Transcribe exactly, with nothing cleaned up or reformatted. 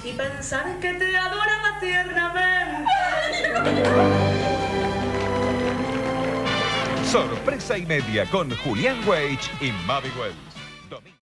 y pensar que te adoraba tiernamente. Sorpresa y media con Julián Weich y Mavi Wells.